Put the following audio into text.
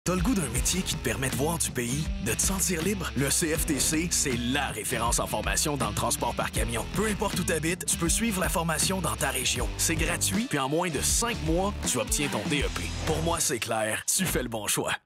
T'as le goût d'un métier qui te permet de voir du pays, de te sentir libre? Le CFTC, c'est la référence en formation dans le transport par camion. Peu importe où t'habites, tu peux suivre la formation dans ta région. C'est gratuit, puis en moins de 5 mois, tu obtiens ton DEP. Pour moi, c'est clair, tu fais le bon choix.